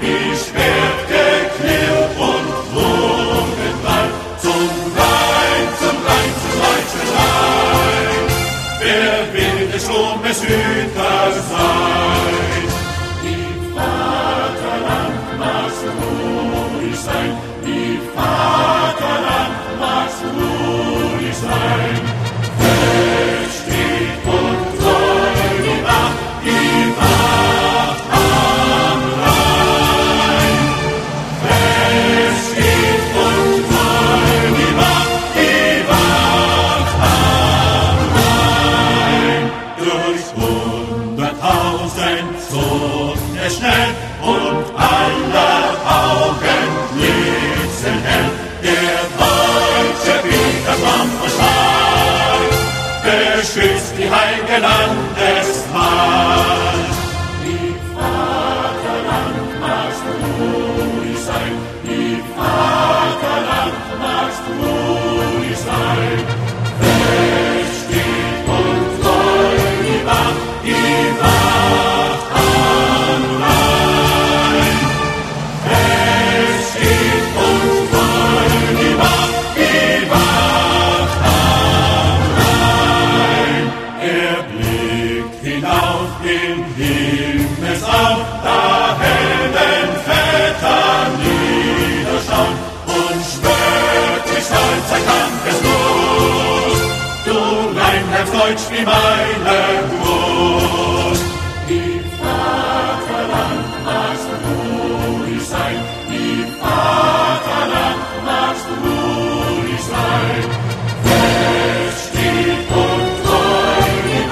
wie Schwert geklirrt und Wogenball, zum Rhein, zum deutschen Rhein. Wer will des Sturmes Hüter sein? Die Vaterland magst ruhig sein, die Vaterland magst ruhig sein. Fest steht und treu die Wacht am Rhein. Fest steht und treu die Wacht am Rhein. Durch 100.000 zog es schnell und aller Augen blitzen hell. Der deutsche Petersmann und Stahl beschützt die heilige Landeswahl. Die Vaterland magst ruhig sein, die Vaterland magst ruhig sein. Fest steht und treu die Wacht am Rhein. Fest steht und treu die Wacht am Rhein. Er blickt hinauf in Himmelsraum, da Heldenväter niederschauen und schwört durch Stolz ein Kampfeslos. Du Rhein bleibst deutsch wie meine Brust. Die Vaterland magst ruhig sein, die Vaterland magst ruhig sein. Fest steht und treu die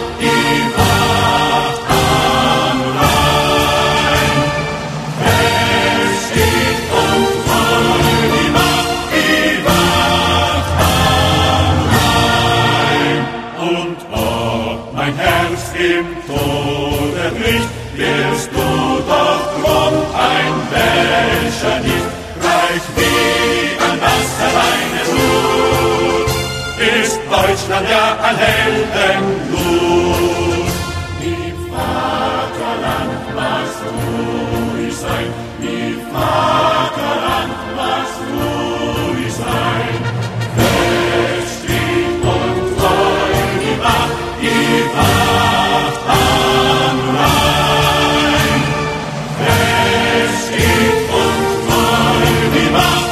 Wacht am Rhein. Fest steht und treu die Wacht am Rhein. Und ob mein Herz im Tode bricht, wirst du doch drum ein Wäscher nicht. Reich wie an Wasser deines Blut, ist Deutschland ja ein Heldenblut. Die Vaterland magst ruhig sein, die Vaterland magst ruhig sein. Fest steht und treu die Wacht am Rhein. Fest steht und treu die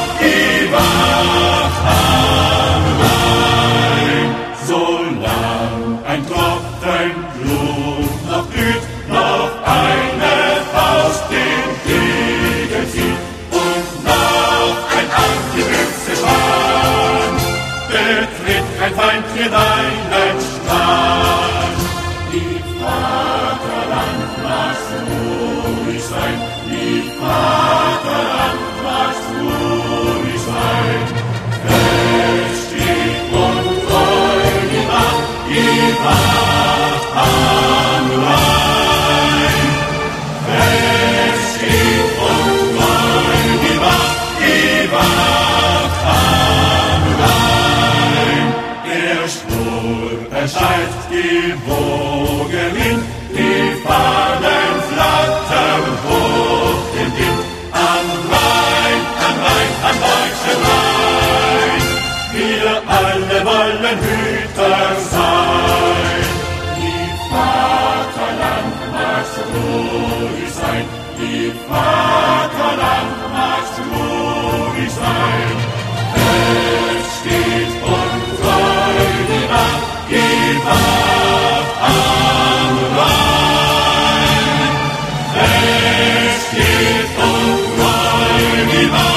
Wacht am Rhein. Solang ein Tropfen Blut noch glüht, noch eine Faust den Degen zieht und noch ein Arm die Büchse spannt, betritt kein Feind hier deinen Strand. Die Vaterland magst ruhig sein, die Vaterland magst ruhig sein. Fest steht und treu die Wacht am Rhein. Fest steht und treu die Wacht am Rhein. Der Sturm erscheint, die Wogen hin, die Fahnen flattern hoch im Wind. Am Rhein, am deutschen Rhein, wir alle wollen Hüter sein. Die Vaterland magst ruhig sein, die Vaterland magst ruhig sein. Fest steht und treu die Wacht am Rhein. Fest steht und treu die Wacht